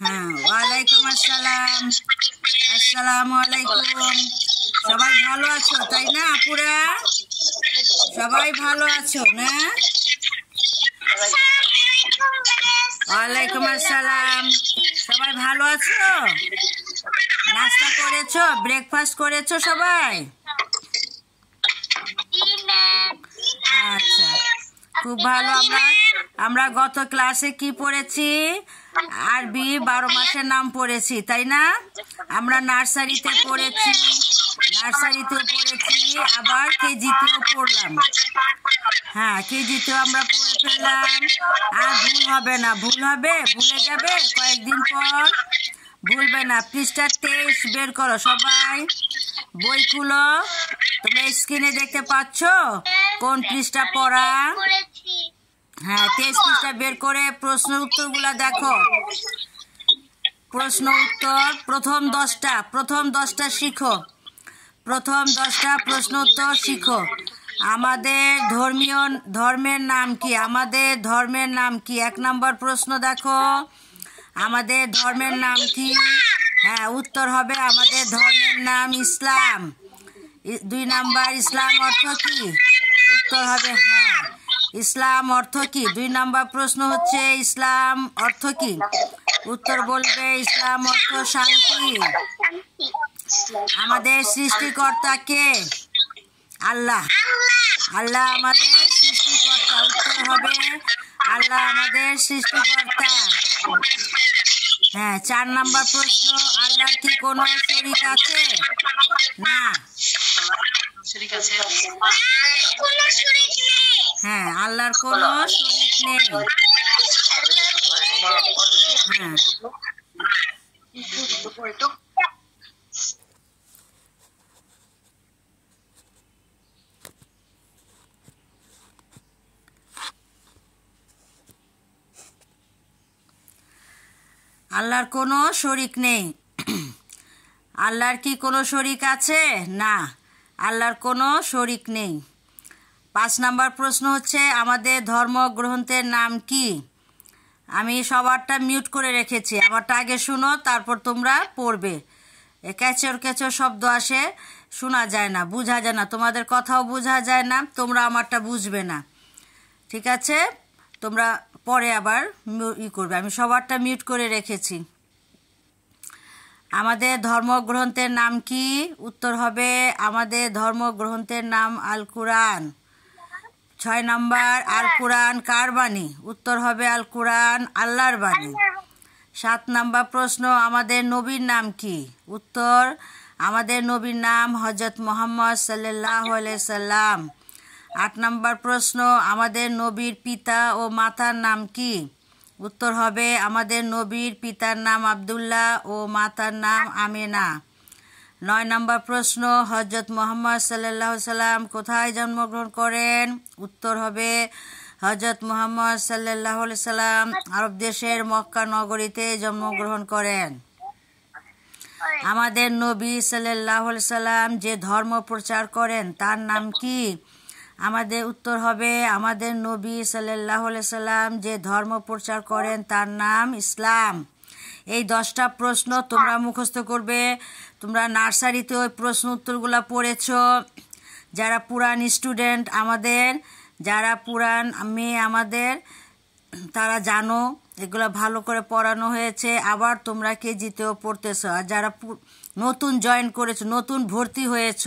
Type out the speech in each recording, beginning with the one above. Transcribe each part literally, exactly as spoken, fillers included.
হ্যাঁ, ওয়ালাইকুম আসসালাম। আসসালামু আলাইকুম। সবাই ভালো আছো তাই না আপুরা? সবাই ভালো আছো না? ওয়ালাইকুম আসসালাম। সবাই ভালো আছো? নাস্তা করেছো? ব্রেকফাস্ট করেছো সবাই? আচ্ছা, খুব ভালো। আমরা আমরা গত ক্লাসে কি পড়েছি? আরবি বারো মাসের নাম পড়েছি তাই না? আমরা নার্সারিতে পড়েছি, নার্সারিতেও পড়েছি, আবার কেজিতেও পড়লাম। হ্যাঁ, কেজিতেও আমরা পড়ে ফেললাম। আর ভুল হবে না, ভুল হবে? ভুলে যাবে কয়েকদিন পর, ভুলবে না। পৃষ্ঠা তেইশ বের করো সবাই, বই খুলো। তোমরা স্ক্রিনে দেখতে পাচ্ছ কোন পৃষ্ঠা পড়া? হ্যাঁ, তেইশ পৃষ্ঠা বের করে প্রশ্ন উত্তরগুলা দেখো। প্রশ্ন উত্তর প্রথম দশটা প্রথম দশটা শিখো। প্রথম দশটা প্রশ্ন উত্তর শিখো। আমাদের ধর্মীয় ধর্মের নাম কি? আমাদের ধর্মের নাম কি? এক নম্বর প্রশ্ন দেখো, আমাদের ধর্মের নাম কি? হ্যাঁ, উত্তর হবে আমাদের ধর্মের নাম ইসলাম। দুই নাম্বার, ইসলাম অর্থ কি? উত্তর হবে হ্যাঁ, ইসলাম অর্থ কি? দুই নাম্বার প্রশ্ন হচ্ছে ইসলাম অর্থ কি? উত্তর বলবে ইসলাম অর্থ শান্তি। আমাদের সৃষ্টিকর্তা কে? আল্লাহ। আল্লাহ আমাদের সৃষ্টিকর্তা। উত্তর হবে আল্লাহ আমাদের সৃষ্টিকর্তা। হ্যাঁ, চার নাম্বার প্রশ্ন, আল্লাহর কি কোনো শরীক আছে? না। হ্যাঁ, আল্লাহর কোনো শরীক নেই। হ্যাঁ, আল্লাহর কোনো শরীক নেই। আল্লাহর কি কোনো শরীক আছে? না, আল্লাহর কোনো শরীক নেই। পাঁচ নাম্বার প্রশ্ন হচ্ছে আমাদের ধর্মগ্রন্থের নাম কি? আমি সবারটা মিউট করে রেখেছি, আমারটা আগে শুনো, তারপর তোমরা পড়বে। ক্যাচর ক্যাচর শব্দ আসে, শোনা যায় না, বোঝা যায় না, তোমাদের কথাও বোঝা যায় না, তোমরা আমারটা বুঝবে না। ঠিক আছে, তোমরা পরে আবার ই করবে। আমি সবারটা মিউট করে রেখেছি। আমাদের ধর্মগ্রন্থের নাম কি? উত্তর হবে আমাদের ধর্মগ্রন্থের নাম আল কুরআন। ছয় নম্বর, আল কুরআন কার বাণী? উত্তর হবে আল কুরআন আল্লাহর বাণী। সাত নম্বর প্রশ্ন, আমাদের নবীর নাম কি? উত্তর আমাদের নবীর নাম হযরত মুহাম্মদ সাল্লাল্লাহু আলাইহি সাল্লাম। আট নম্বর প্রশ্ন, আমাদের নবীর পিতা ও মাতার নাম কি? উত্তর হবে আমাদের নবীর পিতার নাম আব্দুল্লাহ ও মাতার নাম আমেনা। নয় নম্বর প্রশ্ন, হযরত মুহাম্মদ সাল্লাল্লাহু আলাইহি সাল্লাম কোথায় জন্মগ্রহণ করেন? উত্তর হবে হযরত মুহাম্মদ সাল্লাল্লাহু আলাইহি সাল্লাম আরব দেশের মক্কা নগরীতে জন্মগ্রহণ করেন। আমাদের নবী সাল্লাল্লাহু আলাইহি সাল্লাম যে ধর্ম প্রচার করেন তার নাম কি? আমাদের উত্তর হবে আমাদের নবী সাল্লাল্লাহু আলাইহি সাল্লাম যে ধর্ম প্রচার করেন তার নাম ইসলাম। এই দশটা প্রশ্ন তোমরা মুখস্থ করবে। তোমরা নার্সারিতে ওই প্রশ্ন উত্তরগুলো পড়েছ। যারা পুরান স্টুডেন্ট আমাদের, যারা পুরান মেয়ে আমাদের, তারা জানো এগুলো ভালো করে পড়ানো হয়েছে। আবার তোমরা কেজিতেও পড়তেছ। আর যারা নতুন জয়েন করেছো, নতুন ভর্তি হয়েছ,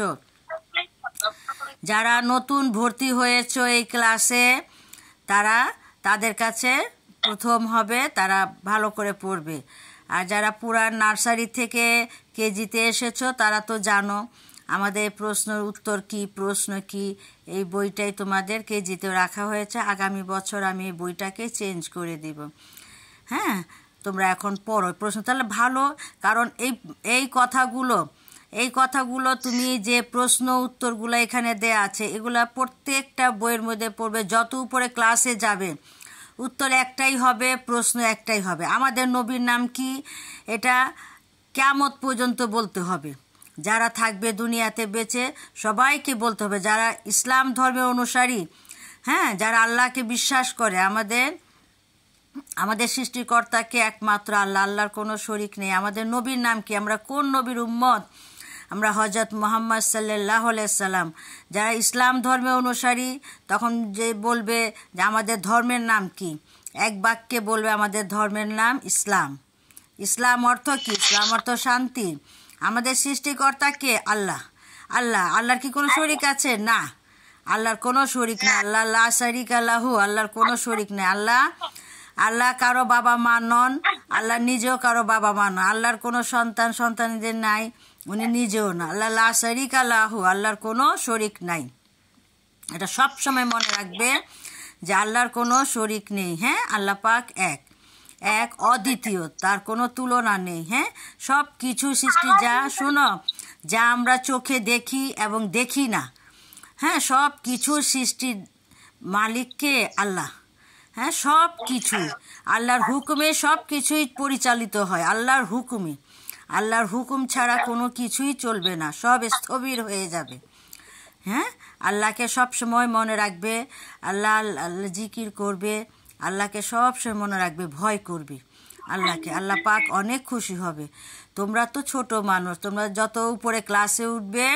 যারা নতুন ভর্তি হয়েছ এই ক্লাসে, তারা তাদের কাছে প্রথম হবে, তারা ভালো করে পড়বে। আর যারা পুরান নার্সারি থেকে কেজিতে এসেছো তারা তো জানো আমাদের প্রশ্নের উত্তর কি, প্রশ্ন কি। এই বইটাই তোমাদের কেজিতে রাখা হয়েছে। আগামী বছর আমি এই বইটাকে চেঞ্জ করে দিব। হ্যাঁ, তোমরা এখন পড়ো প্রশ্ন, তাহলে ভালো। কারণ এই এই কথাগুলো এই কথাগুলো তুমি যে প্রশ্ন উত্তরগুলো এখানে দেয়া আছে, এগুলা প্রত্যেকটা বইয়ের মধ্যে পড়বে। যত উপরে ক্লাসে যাবে উত্তর একটাই হবে, প্রশ্ন একটাই হবে। আমাদের নবীর নাম কি? এটা কিয়ামত পর্যন্ত বলতে হবে। যারা থাকবে দুনিয়াতে বেঁচে সবাইকে বলতে হবে। যারা ইসলাম ধর্মের অনুসারী, হ্যাঁ, যারা আল্লাহকে বিশ্বাস করে, আমাদের আমাদের সৃষ্টিকর্তাকে একমাত্র আল্লাহ, আল্লাহর কোনো শরিক নেই। আমাদের নবীর নাম কি? আমরা কোন নবীর উম্মত? আমরা হজরত মুহাম্মদ সাল্লাল্লাহু আলাইহি সাল্লাম। যারা ইসলাম ধর্মের অনুসারী তখন যে বলবে যে আমাদের ধর্মের নাম কি, এক বাক্যে বলবে আমাদের ধর্মের নাম ইসলাম। ইসলাম অর্থ কি? ইসলাম অর্থ শান্তি। আমাদের সৃষ্টিকর্তাকে আল্লাহ। আল্লাহ আল্লাহর কি কোনো শরিক আছে? না, আল্লাহর কোনো শরিক নেই। আল্লাহ লা শারিকা লাহু, আল্লাহর কোনো শরিক নেই। আল্লাহ আল্লাহ কারো বাবা মা নন, আল্লাহ নিজেও কারো বাবা মা নন। আল্লাহর কোনো সন্তান সন্তানদের নাই, উনি নিজেও না। আল্লাহ লা শারিকা লাহু, আল্লাহর কোনো শরিক নাই। এটা সব সময় মনে রাখবে যে আল্লাহর কোনো শরিক নেই। হ্যাঁ, আল্লাহ পাক এক, এক অদ্বিতীয়, তার কোনো তুলনা নেই। হ্যাঁ, সব কিছু সৃষ্টি যা শোনো যা আমরা চোখে দেখি এবং দেখি না, হ্যাঁ, সব কিছু সৃষ্টির মালিককে আল্লাহ। হ্যাঁ, সব কিছুই আল্লাহর হুকুমে সব কিছুই পরিচালিত হয়, আল্লাহর হুকুমে। আল্লাহর হুকুম ছাড়া কোনো কিছুই চলবে না, সব স্থবির হয়ে যাবে। হ্যাঁ, আল্লাহকে সব সময় মনে রাখবে, আল্লাহ আল্লাহ জিকির করবে, আল্লাহকে সব সময় মনে রাখবে, ভয় করবে আল্লাহকে। আল্লাহ পাক অনেক খুশি হবে। তোমরা তো ছোট মানুষ, তোমরা যত উপরে ক্লাসে উঠবে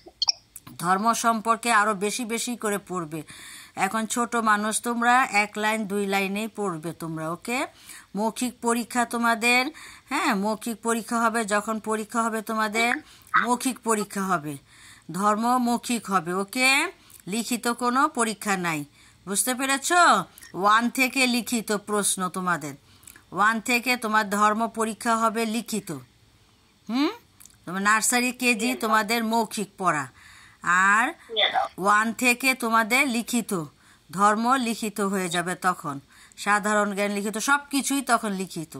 ধর্ম সম্পর্কে আরও বেশি বেশি করে পড়বে। এখন ছোট মানুষ, তোমরা এক লাইন দুই লাইনেই পড়বে তোমরা। ওকে, মৌখিক পরীক্ষা তোমাদের, হ্যাঁ, মৌখিক পরীক্ষা হবে। যখন পরীক্ষা হবে তোমাদের মৌখিক পরীক্ষা হবে, ধর্ম মৌখিক হবে। ওকে, লিখিত কোনো পরীক্ষা নাই, বুঝতে পেরেছ? ওয়ান থেকে লিখিত প্রশ্ন তোমাদের, ওয়ান থেকে তোমার ধর্ম পরীক্ষা হবে লিখিত। হুম, তোমার নার্সারি কেজি তোমাদের মৌখিক পড়া, আর ওয়ান থেকে তোমাদের লিখিত, ধর্ম লিখিত হয়ে যাবে তখন, সাধারণ জ্ঞান লিখিত, সব কিছুই তখন লিখিত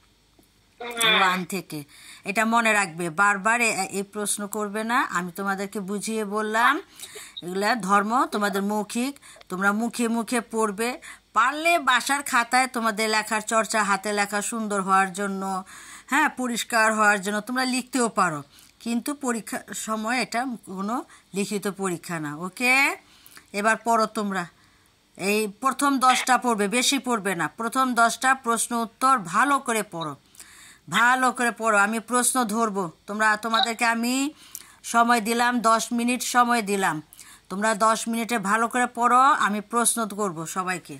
ওয়ান থেকে। এটা মনে রাখবে, বারবার এই প্রশ্ন করবে না। আমি তোমাদেরকে বুঝিয়ে বললাম, এগুলা ধর্ম তোমাদের মৌখিক, তোমরা মুখে মুখে পড়বে। পারলে বাসার খাতায় তোমাদের লেখার চর্চা, হাতে লেখা সুন্দর হওয়ার জন্য, হ্যাঁ, পরিষ্কার হওয়ার জন্য তোমরা লিখতেও পারো, কিন্তু পরীক্ষার সময় এটা কোনো লিখিত পরীক্ষা না। ওকে, এবার পড়ো তোমরা। এই প্রথম দশটা পড়বে, বেশি পড়বে না। প্রথম দশটা প্রশ্ন উত্তর ভালো করে পড়ো, ভালো করে পড়ো। আমি প্রশ্ন ধরবো, তোমরা তোমাদেরকে আমি সময় দিলাম, দশ মিনিট সময় দিলাম। তোমরা দশ মিনিটে ভালো করে পড়ো, আমি প্রশ্ন করব সবাইকে।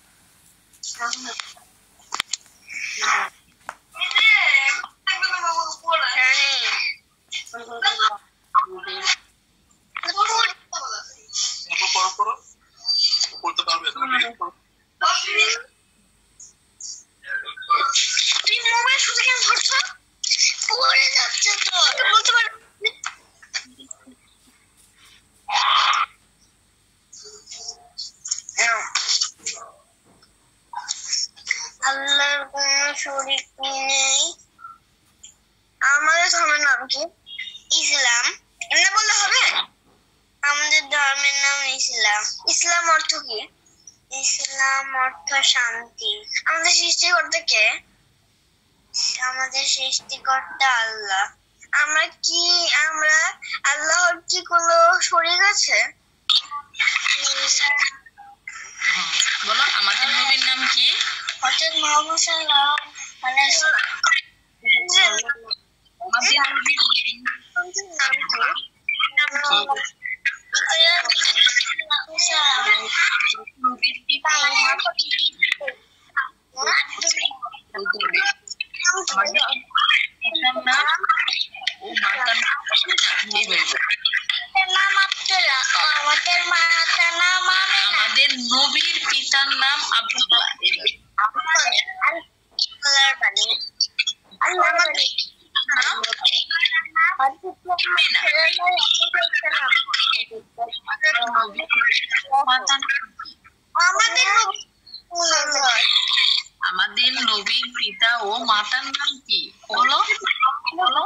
আল্লাহর কোনো শরীক নেই। আমাদের ধর্মের নাম কি? ইসলাম। এমনি বললে হবে? আমাদের ধর্মের নাম ইসলাম। ইসলাম অর্থ কি? ইসলাম অর্থ শান্তি। আমাদের সৃষ্টিকর্তা কে? আমাদের সৃষ্টিকর্তা আল্লাহ। আমরা কি আমরা আল্লাহর কি কোনো শরীক আছে? বলো, আমাদের নবীর নাম কি? হযরত মুহাম্মদ সাল্লাল্লাহু আলাইহি ওয়াসাল্লাম। আমাদের নবীর নাম কি? নবীর পিতা ও মাতার নাম ও মাতার নাম আমাদের মাতার নাম আমাদের নবীর পিতার নাম আব্দুল্লাহ। আল্লাহর বাণী। আল্লাহর বাণী। আমাদের নবীর পিতা ও মাতার নাম কি? বলো বলো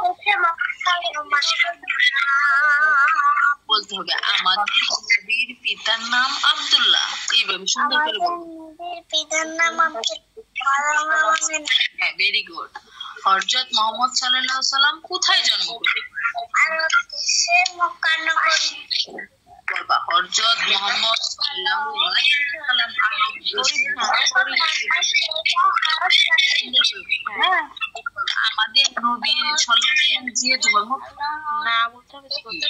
বলতে হবে। আমাদের নবীর পিতার নাম আব্দুল্লাহ, এইভাবে সুন্দর করে বলবো। পিতার নাম হ্যাঁ, ভেরি গুড। হযরত মুহাম্মদ সাল্লাল্লাহু আলাইহি সাল্লাম কোথায় জন্মগ্রহণ করেন? মক্কা নগরী। বলবা হযরত মুহাম্মদ সাল্লাল্লাহু আলাইহি ওয়াসাল্লাম আমাদের নবী সাল্লাল্লাহু আলাইহি ওয়াসাল্লাম যে ধর্ম না বলতে হবে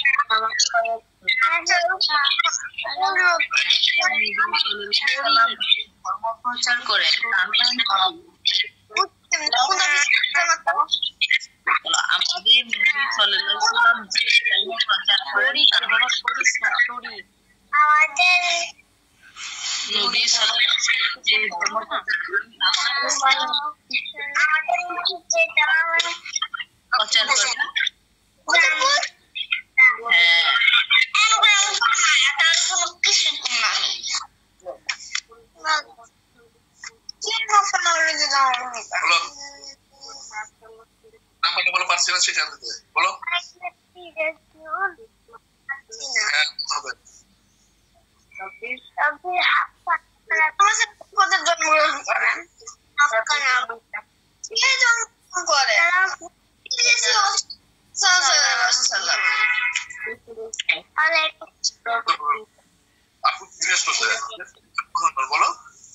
ধর্ম প্রচার করেন তার নাম আমাদের নবী সাল্লাল্লাহু আলাইহি ওয়াসাল্লাম যে ধর্ম প্রচার করেন তার নাম আমাদের নবী সাল্লাল্লাহু আলাইহি ওয়াসাল্লাম যে ধর্ম প্রচার করেন বলো আপু জিজ্ঞেস করতে বলো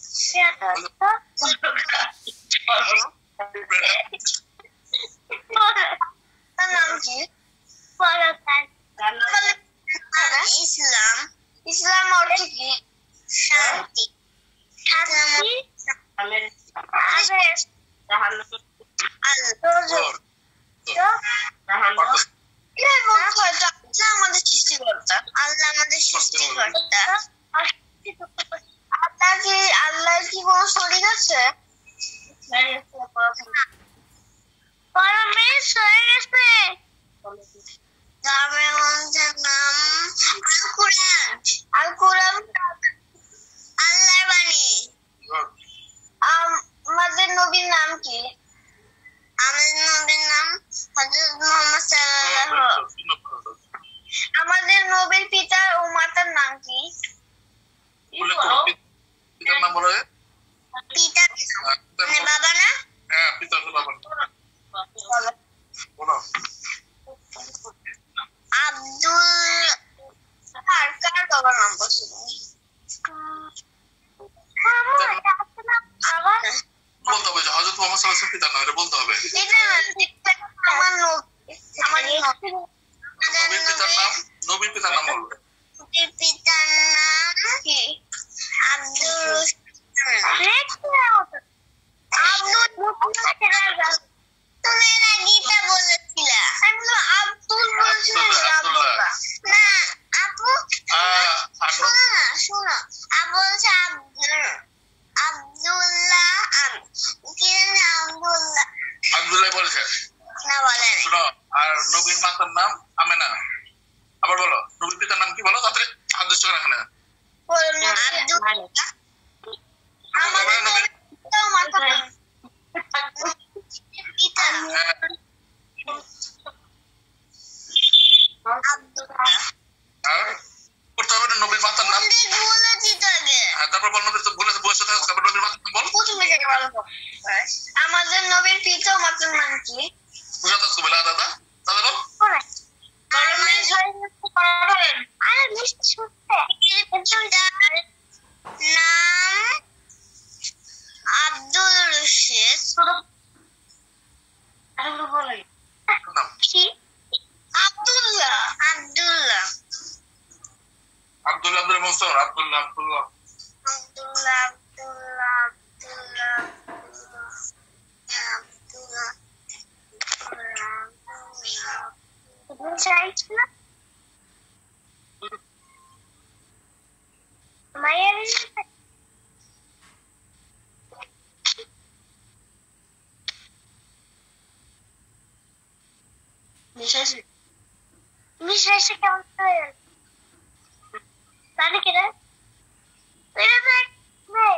ইসলাম ইসলাম অর্থ কি শান্তি আমাদের সৃষ্টিকর্তা আল্লাহ আমাদের সৃষ্টিকর্তা আল্লাহ কি আল্লাহ কি কোনো শরীর আছে পরমেশ হয়ে গেছে নাম আল কোরআন আল কোরআন আল্লাহর বাণী আমাদের নবীর নাম কি আমাদের নবীর নাম হযরত মুহাম্মদ সাল্লাল্লাহু আমাদের নবীর পিতা ও মাতার নাম কি পিতার নাম বলো পিতা মানে বাবা না হ্যাঁ পিতা তো বাবা বলো আব্দুল কার কার বাবার নাম বলছো আবার বলতে হবে যে হযরত মুহাম্মদ সাল্লাল্লাহু আলাইহি ওয়াসাল্লাম পিতার নাম এটা বলতে হবে এটা আমার নবী আমার নবীর পিতার নাম নবীর পিতার নাম বলবে নবীর পিতার নাম কি আব্দুল আব্দুল তুমি না গীতা বলেছিলে আমি তো আব্দুল বলছিলাম না আপু শোনো না শোনো আপু বলছে আব্দুল্লাহ কি নাম আব্দুল্লাহ আব্দুল্লাহ বলছে না বলেন শোনো আর নবীর মাতার নাম আমেনা আবার বলো নবীর পিতার নাম কি বলো তাড়াতাড়ি হাত দিচ্ছ কেন বলো আব্দুল্লাহ আমাদের নবীর পিতা মাতার নাম পিতা আব্দুল্লাহ আর করতে হবে নবীর মাতার নাম বলেছি তো আগে হ্যাঁ তারপর বল নবীর তো বলেছে বয়স থাকে তারপর নবীর মাতার নাম বল প্রথমে থেকে বলো আমাদের নবীর পিতা ও মাতার নাম কি বুঝাতে তো বলা দাদা দাদা বল আরে মিষ্টি শুনতে নাম আব্দুল রশিদ আব্দুল্লাহ আব্দুল্লাহ আব্দুল্লাহ আব্দুল মনসুর আব্দুল্লাহ আব্দুল্লাহ আব্দুল্লাহ আব্দুল্লাহ আব্দুল্লাহ আব্দুল্লাহ চাইছিলাম মায়ের মিশাইছে মিশাইছে কেমন করে তাহলে কেন এটা দেখ নে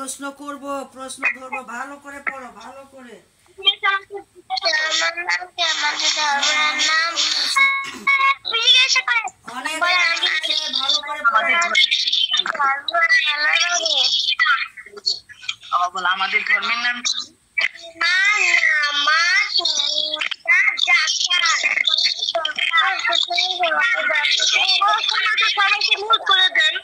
প্রশ্ন করব, প্রশ্ন ধরবো, ভালো করে পড়ো, ভালো করে। অনেক ভালো করে বল আমাদের ধর্মের নাম কি? সবাইকে মুখ করে দেন।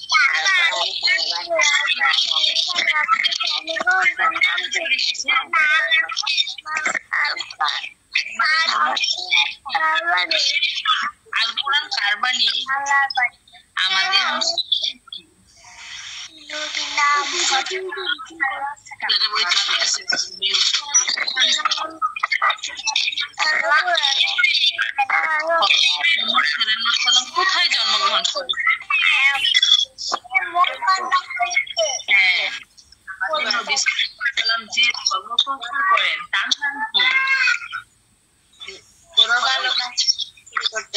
আল কোরআন কার বাণী? আমাদের কোথায় জন্মগ্রহণ করে? হ্যাঁ, যে ধর্মপ্রচার করেন তার নাম কি? করতে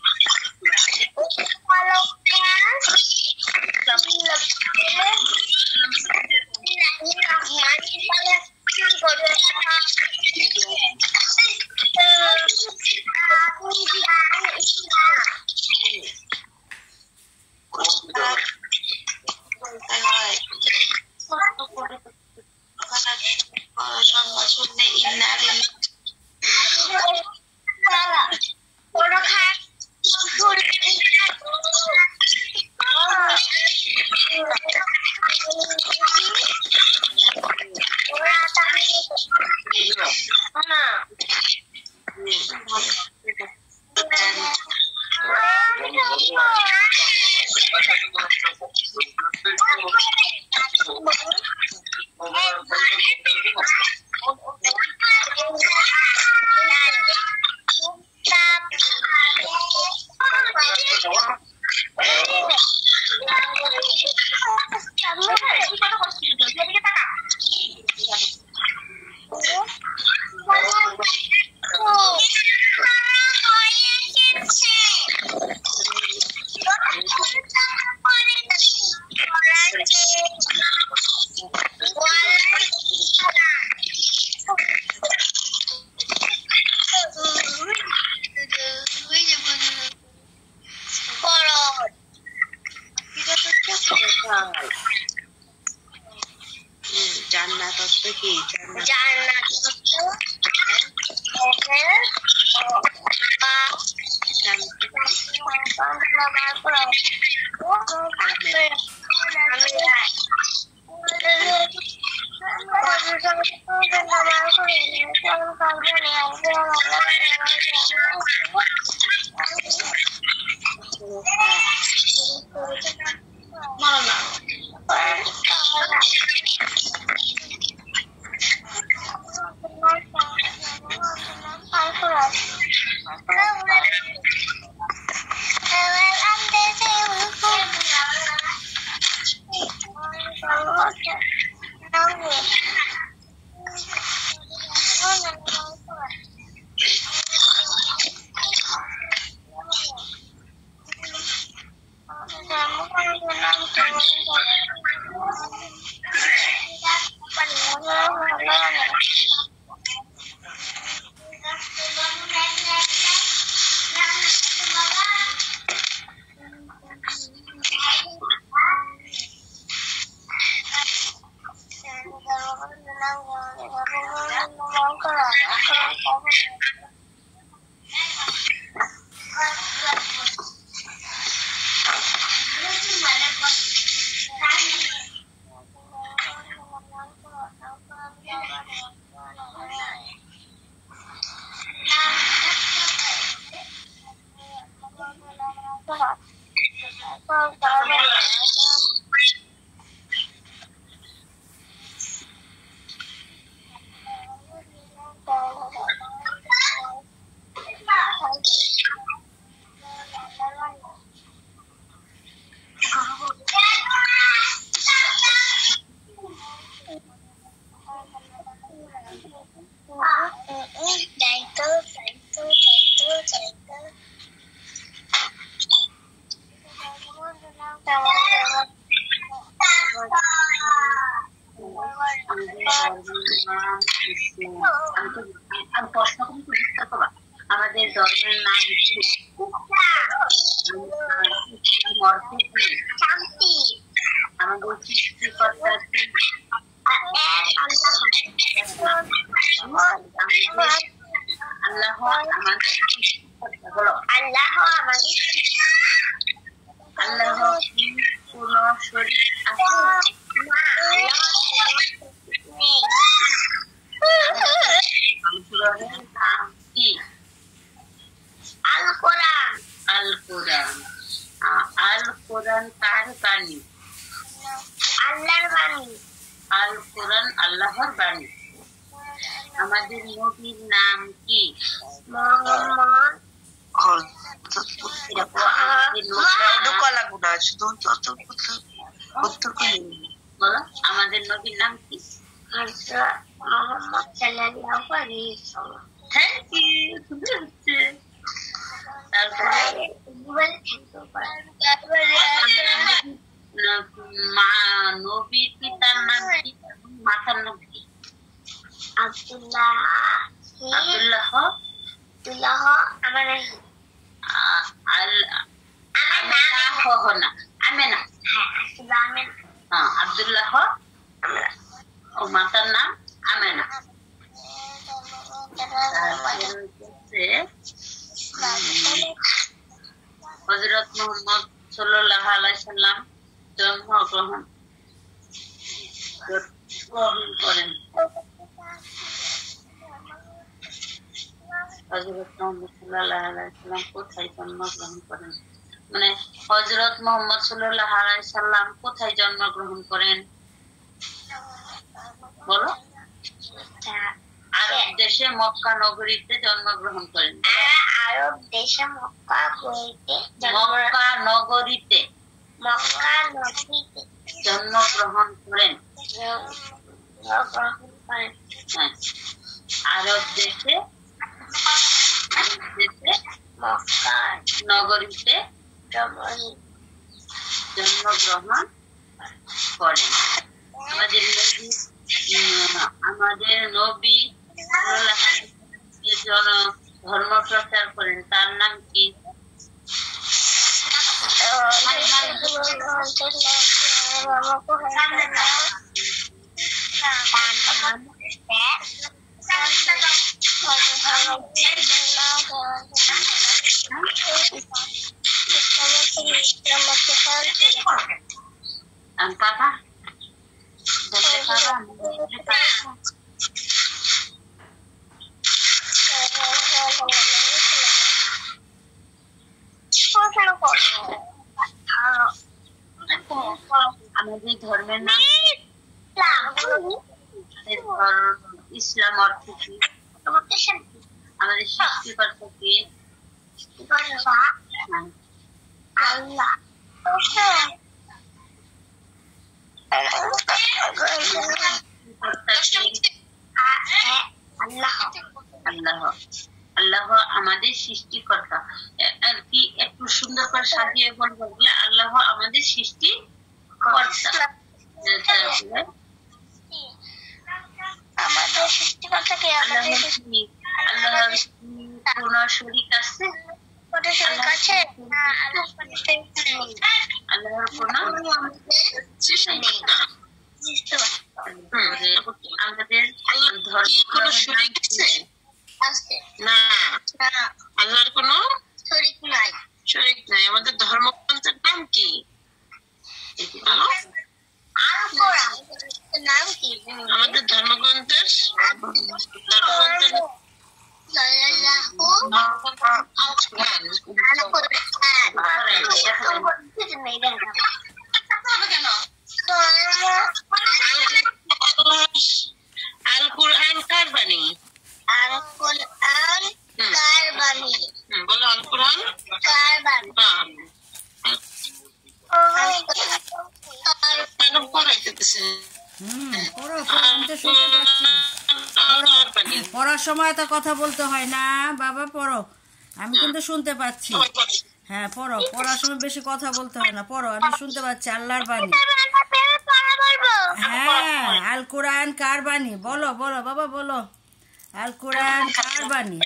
জান্নাত অর্থ কি? জান্নাত আমি প্রশ্ন করি তো বুঝতে পারবা আমাদের ধর্মের নাম শান্তি আমাদের সৃষ্টিকর্তা আল্লাহ আমাদের বলো আল্লাহ আমাদের আল্লাহ কোন শরীক আছে আল কোরআন আল কোরআন আল কোরআন কার বাণী আল্লাহর বাণী আল কোরআন আল্লাহর বাণী আমাদের নবীর নাম কি মুহাম্মদ আমাদের নবীর নাম কি মোহাম্মদ সাল্লাল্লাহু আলাইহি ওয়াসাল্লাম থ্যাংক ইউ তারপরে মা নবীর পিতার নাম কি মাতার নাম কি আব্দুল্লাহ আব্দুল্লাহ আব্দুল্লাহ আমার আল আমেনা হনা আমেনা হ্যাঁ আমেনা হ্যাঁ আব্দুল্লাহ ও মাতার নাম আমেনা হযরত মুহাম্মদ সাল্লাল্লাহু আলাইহি সাল্লাম জন্মগ্রহণ করেন হযরত মুহাম্মদ সাল্লাল্লাহু আলাইহি সাল্লাম কোথায় জন্মগ্রহণ করেন মানে হযরত মুহাম্মদ সাল্লাল্লাহু আলাইহি সাল্লাম কোথায় জন্মগ্রহণ করেন বলো আরব দেশে মক্কা নগরীতে জন্মগ্রহণ করেন আরব দেশে মক্কা নগরীতে মক্কা নগরীতে মক্কা নগরীতে জন্মগ্রহণ করেন জন্মগ্রহণ করেন আরব দেশে দেশে মক্কা নগরীতে জন্মগ্রহণ করেন আমাদের নবী আমাদের নবী ধর্ম প্রচার করেন তার নাম কি Antara আমাদের ধর্মের নাম ইসলাম অর্থ কি আমাদের সৃষ্টিকর্তা কি আল্লাহ আল্লাহ আমাদের সৃষ্টিকর্তা আর কি একটু সুন্দর করে সাজিয়ে বলবো আল্লাহ আমাদের সৃষ্টিকর্তা আমাদের সৃষ্টিকর্তাকে আল্লাহর কোন শরীক আছে আল্লাহর কোন আমাদের ধর্মের শরীক আছে না আল্লাহর কোন শরীক নাই শরীক নাই আমাদের ধর্মগ্রন্থের নাম কি নাম কি আমাদের ধর্মগ্রন্থের ধর্মগ্রন্থের আল কুরআন কার বাণী আল কুরআন কার বাণী বলো আল কুরআন কার বাণী পড়ার সময় তো কথা বলতে হয় না বাবা পড়ো আমি কিন্তু শুনতে পাচ্ছি হ্যাঁ পড়ো পড়ার সময় বেশি কথা বলতে হয় না পড়ো আমি শুনতে পাচ্ছি আল্লাহর বাণী হ্যাঁ, আল কোরআন কার বাণী? বলো বলো বাবা বলো, আল কোরআন কার বাণী?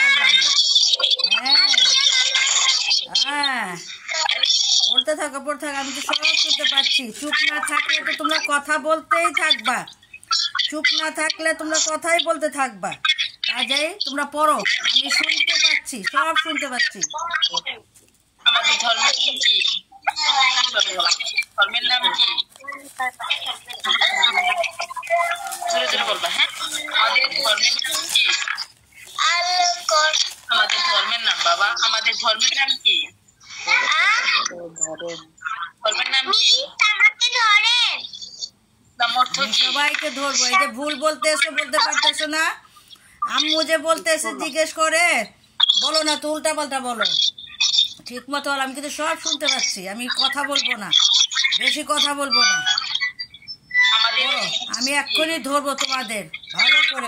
হ্যাঁ হ্যাঁ, বলতে থাকো পড়তে থাকো, আমি তো সব শুনতে পাচ্ছি। চুপ না থাকলে তো তোমরা কথা বলতেই থাকবা, চুপ না থাকলে তোমরা কথাই বলতে থাকবা। কাজেই তোমরা পড়ো, আমি শুনতে পাচ্ছি, সব শুনতে পাচ্ছি। আমাদের ধর্মের নাম কি? ধর্মের নাম কি? জোরে জোরে বলবা। হ্যাঁ, আমাদের ধর্মের নাম কি? আমাদের ধর্মের নাম বাবা, আমাদের ধর্মের নাম কি? ধর্মের নাম কি? সবাইকে ধরবো। এই যে ভুল বলতে এসে বলতে পারতেছো না, আম্মু যে বলতে এসে জিজ্ঞেস করে বলো না তো, উল্টা পাল্টা বলো। ঠিক মতো আমি কিন্তু সব শুনতে পাচ্ছি, আমি কথা বলবো না, বেশি কথা বলবো না। আমি এক্ষুনি ধরবো তোমাদের ভালো করে।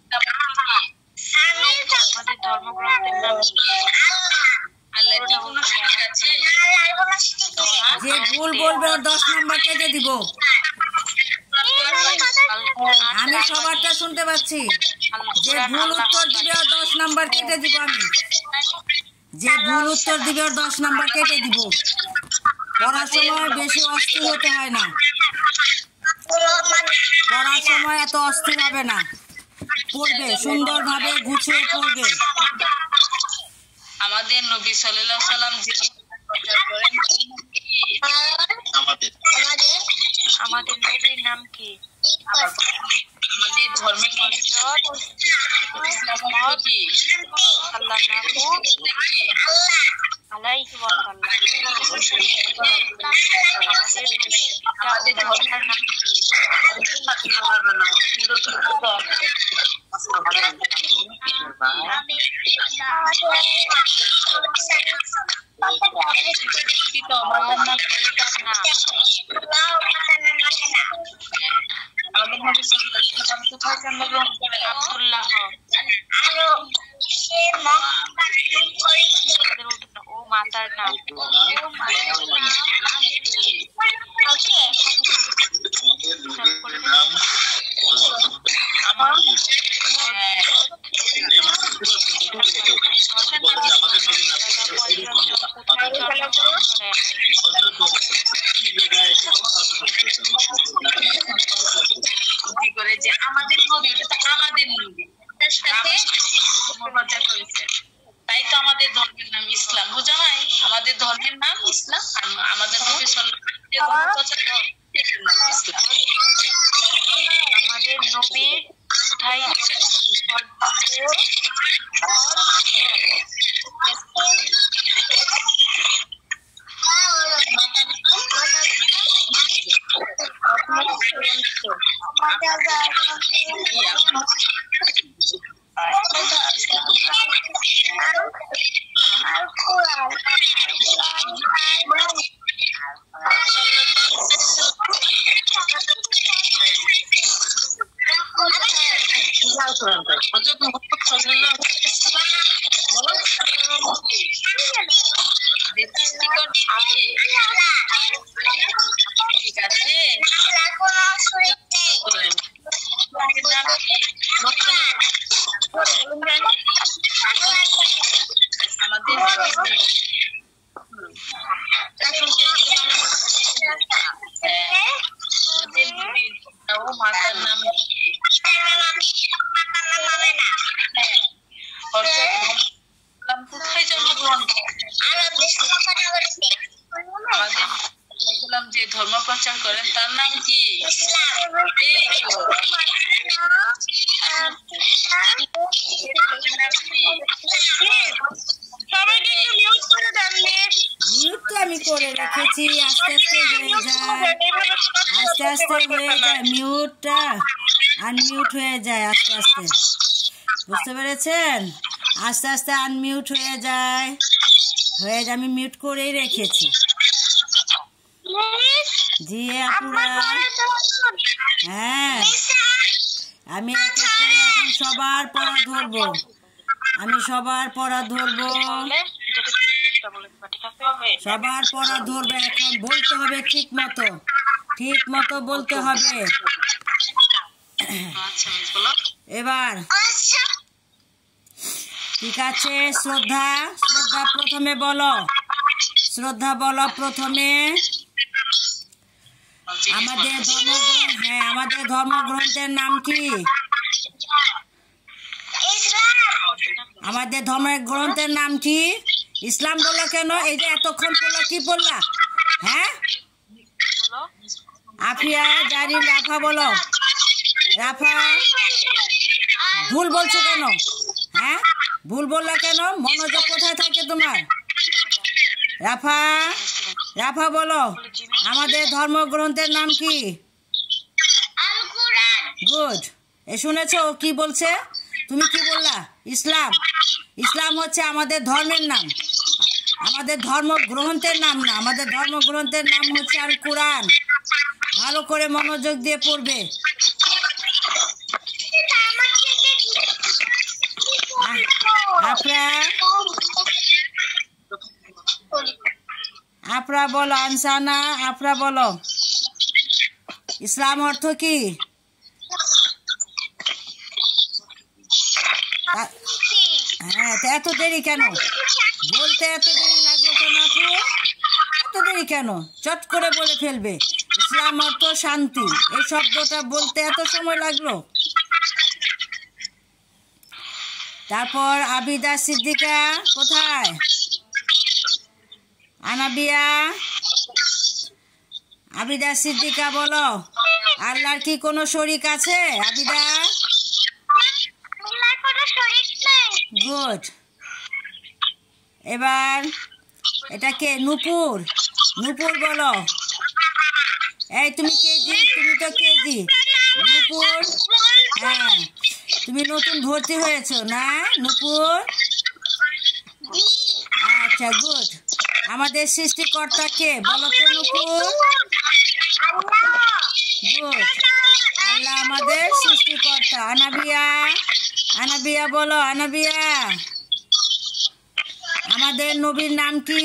আমাদের ধর্মগ্রন্থের নাম কি? আল্লাহ কি কোনো শিক্ষা আছে? যে ভুল বলবে ওর দশ নাম্বার কেটে দিব। আমি সবারটা শুনতে পাচ্ছি, যে ভুল উত্তর দিবে ওর দশ নাম্বার কেটে দিব। আমি যে ভুল উত্তর দিবে ওর দশ নাম্বার কেটে দিব। পড়ার সময় বেশি অস্থির হতে হয় না, পড়ার সময় এত অস্থির হবে না, পড়বে সুন্দরভাবে গুছিয়ে পড়বে। আমাদের নবী সাল্লাল্লাহু আলাইহি সাল্লাম যে আমাদের আমাদের নবীর নাম কি? আমাদের ধর্মের নাম কি? ইসলামের কি? আল্লাহ নাম কি? আলাইহি ওয়া সাল্লাম। আমাদের ধর্মের নাম কি? আমাদের নবী সাল্লাল্লাহু আলাইহি ওয়াসাল্লাম কোথায় জন্মগ্রহণ করেন? আব্দুল্লাহ। ও মাতার নাম? যে আমাদের নবী, আমাদের নবী তাই তো আমাদের ধর্মের নাম ইসলাম। বুঝা নাই? আমাদের ধর্মের নাম ইসলাম, আমাদের নবী আমাদের নবী কোথায় ঠিক আছে। মাতার নাম কোথায় জন্মগ্রহণ আমাদের যে ধর্ম প্রচার করেন তার নাম কি? আমি করে রেখেছি, আস্তে আস্তে হয়ে যায়, আস্তে আস্তে হয়ে যায় মিউটটা আনমিউট হয়ে যায় আস্তে আস্তে, বুঝতে পেরেছেন? আস্তে আস্তে আনমিউট হয়ে যায় হয়ে যায় আমি মিউট করেই রেখেছি। জি আপুরা, হ্যাঁ আমি এক এক করে এখন সবার পড়া ধরবো, আমি সবার পড়া ধরবো, সবার পড়া ধরবে, এখন বলতে হবে ঠিক মতো। ঠিক মতো বলতে হবে। আচ্ছা মিস বলো। এবার ঠিক আছে, শ্রদ্ধা শ্রদ্ধা প্রথমে বলো, শ্রদ্ধা বলো প্রথমে। আমাদের ধর্মগ্রন্থ, হ্যাঁ আমাদের ধর্মগ্রন্থের নাম কি? আমাদের ধর্মের গ্রন্থের নাম কি? ইসলাম বললো কেন? এই যে এতক্ষণ পড়লো কি পড়লা? হ্যাঁ আফিয়া, জারি, রাফা বলো। রাফা ভুল বলছো কেন? হ্যাঁ ভুল বললা কেন? মনোযোগ কোথায় থাকে তোমার? রাফা রাফা বলো, আমাদের ধর্মগ্রন্থের নাম কি? গুড। এ শুনেছো ও কি বলছে? তুমি কি বললা? ইসলাম। ইসলাম হচ্ছে আমাদের ধর্মের নাম, আমাদের ধর্মগ্রন্থের নাম না। আমাদের ধর্মগ্রন্থের নাম হচ্ছে আল কোরআন। ভালো করে মনোযোগ দিয়ে পড়বে। আপনারা আপনারা বলো, আনসানা আপনারা বলো, ইসলাম অর্থ কি? হ্যাঁ তো এত দেরি কেন বলতে? এত দেরি লাগলো কেন আপু? এত দেরি কেন? চট করে বলে ফেলবে। ইসলাম অর্থ শান্তি, এই শব্দটা বলতে এত সময় লাগলো? তারপর আবিদা সিদ্দিকা কোথায়? আনাবিয়া, আবিদা সিদ্দিকা বলো, আল্লাহর কি কোনো শরীক আছে? আবিদা গুড। এবার এটা কে? নূপুর, নূপুর বলো। এই তুমি কেজি, তুমি তো কেজি। নূপুর, হ্যাঁ তুমি নতুন ভর্তি হয়েছো না নূপুর? আচ্ছা গুড। আমাদের সৃষ্টিকর্তা কে বলো তো নূপুর? গুড, আল্লাহ আমাদের সৃষ্টিকর্তা। আনাবিয়া, আনাবিয়া বলো, আনাবিয়া আমাদের নবীর নাম কি?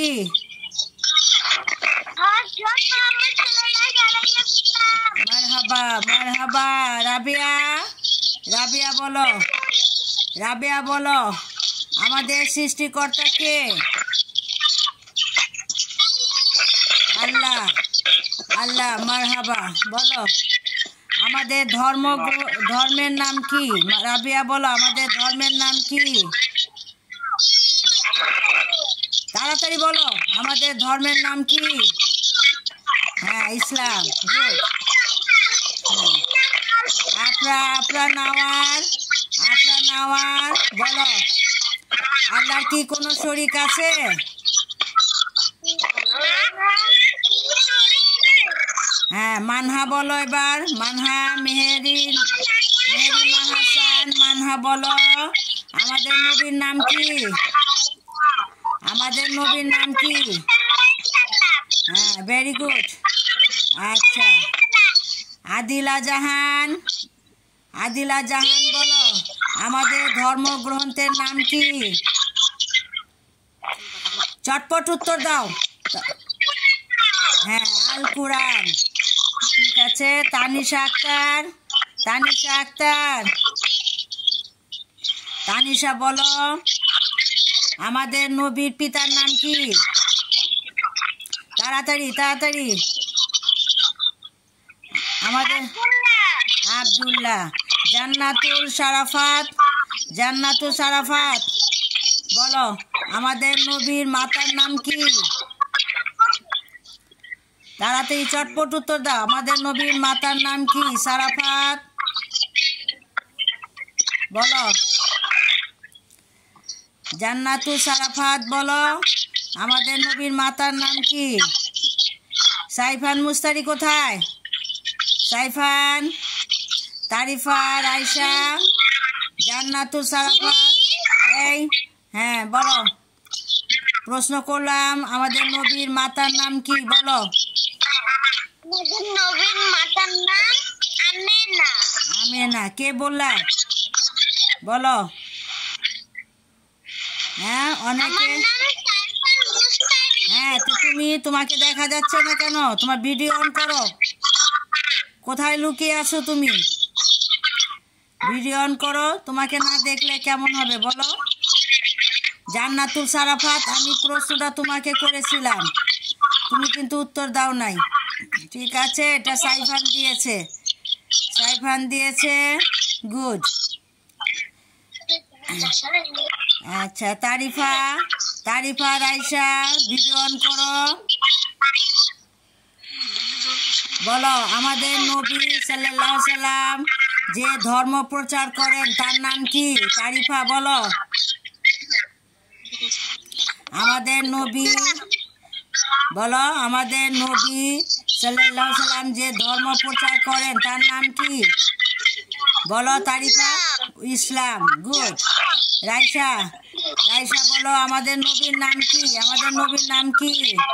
মারহাবা, মারহাবা। রাবিয়া, রাবিয়া বলো, রাবিয়া বলো আমাদের সৃষ্টিকর্তা কে? আল্লাহ, আল্লাহ। মারহাবা। বলো আমাদের ধর্ম ধর্মের নাম কি? রাবিয়া বলো আমাদের ধর্মের নাম কি? তাড়াতাড়ি বলো আমাদের ধর্মের নাম কি? হ্যাঁ ইসলাম। গুড। আপরা আপরা নাওয়ার, আপরা নাওয়ার বলো আল্লাহর কি কোনো শরীক আছে? হ্যাঁ মানহা বলো এবার। মানহা, মেহেরি, মেহেরি মাহাসান, মানহা বলো আমাদের নবীর নাম কি? আমাদের নবীর নাম কি? হ্যাঁ ভেরি গুড। আচ্ছা আদিলা জাহান, আদিলা জাহান বলো আমাদের ধর্মগ্রন্থের নাম কি? চটপট উত্তর দাও। হ্যাঁ আল কোরআন। ঠিক আছে। তানিশা আক্তার, তানিশা আক্তার, তানিশা বলো আমাদের নবীর পিতার নাম কি? তাড়াতাড়ি তাড়াতাড়ি। আমাদের আব্দুল্লাহ। জান্নাতুল সারাফাত, জান্নাতুল সারাফাত বলো আমাদের নবীর মাতার নাম কি? তাড়াতাড়ি চটপট উত্তর দাও। আমাদের নবীর মাতার নাম কি? সারাফাত বলো। জান্নাতুল সারাফাত বলো আমাদের নবীর মাতার নাম কি? সাইফান মুস্তারি কোথায়? সাইফান, তারিফা, রাইসা, জান্নাতুল সারাফাত। এই হ্যাঁ বলো, প্রশ্ন করলাম আমাদের নবীর মাতার নাম কি? বলো। নবীর মাতার নাম আমেনা। আমেনা। কে বললা? বলো। হ্যাঁ অনেকে। হ্যাঁ তো তুমি, তোমাকে দেখা যাচ্ছে না কেন? তোমার ভিডিও অন করো। কোথায় লুকিয়ে আছো তুমি? ভিডিও অন করো, তোমাকে না দেখলে কেমন হবে বলো? জান্নাতুল সারাফাত, আমি প্রশ্নটা তোমাকে করেছিলাম, তুমি কিন্তু উত্তর দাও নাই। ঠিক আছে, এটা সাইফান দিয়েছে, সাইফান দিয়েছে, গুড। আচ্ছা, তারিফা, তারিফা রাইসা, ভিডিও অন করো, বলো আমাদের নবী সাল্লাল্লাহু আলাইহি সাল্লাম যে ধর্ম প্রচার করেন তার নাম কি? তারিফা বলো। আমাদের নবী, বলো আমাদের নবী সাল্লাল্লাহু আলাইহি সাল্লাম যে ধর্ম প্রচার করেন তার নাম কি? বলো তারিফা। ইসলাম, গুড। রাইসা, রাইসা বলো আমাদের নবীর নাম কি? আমাদের নবীর নাম কি?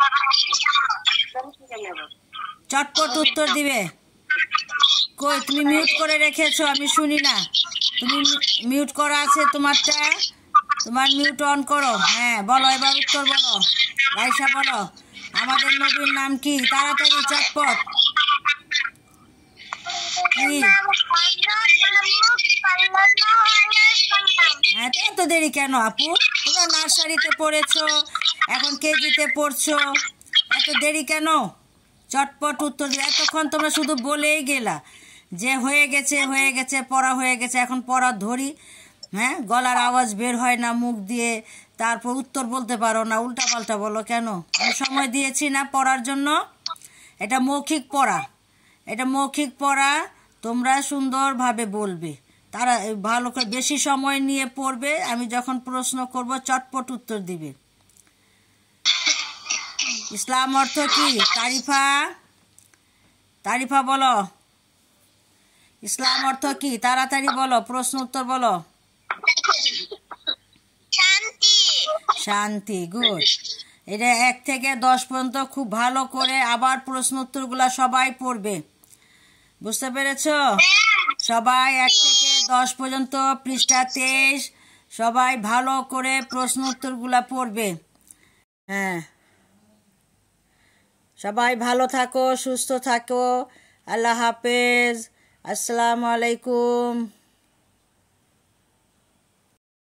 চটপট উত্তর দিবে। কই তুমি মিউট করে রেখেছো, আমি শুনি না। তুমি মিউট করা আছে তোমারটা, তোমার মিউট অন করো। হ্যাঁ বলো, এবার উত্তর বলো। রাইসা বলো আমাদের নবীর নাম কি? তাড়াতাড়ি চটপট। কি? হ্যাঁ, এত দেরি কেন আপু? তোমরা নার্সারিতে পড়েছো, এখন কেজিতে পড়ছো, এত দেরি কেন? চটপট উত্তর দিও। এতক্ষণ তোমরা শুধু বলেই গেলা যে হয়ে গেছে হয়ে গেছে পড়া হয়ে গেছে, এখন পড়া ধরি, হ্যাঁ গলার আওয়াজ বের হয় না মুখ দিয়ে, তারপর উত্তর বলতে পারো না, উল্টা পাল্টা বলো কেন? আমি সময় দিয়েছি না পড়ার জন্য? এটা মৌখিক পড়া, এটা মৌখিক পড়া, তোমরা সুন্দরভাবে বলবে, তারা ভালো করে বেশি সময় নিয়ে পড়বে। আমি যখন প্রশ্ন করব চটপট উত্তর দিবে। ইসলাম অর্থ কি? তারিফা, তারিফা বলো ইসলাম অর্থ কি? তাড়াতাড়ি বলো, প্রশ্ন উত্তর বলো। শান্তি। শান্তি, গুড। এটা এক থেকে দশ পর্যন্ত খুব ভালো করে আবার প্রশ্ন উত্তরগুলা সবাই পড়বে, বুঝতে পেরেছো? সবাই এক থেকে দশ পর্যন্ত পৃষ্ঠা তেইশ সবাই ভালো করে প্রশ্ন উত্তরগুলা পড়বে। হ্যাঁ, সবাই ভালো থাকো, সুস্থ থাকো, আল্লাহ হাফেজ, আসসালামু আলাইকুম।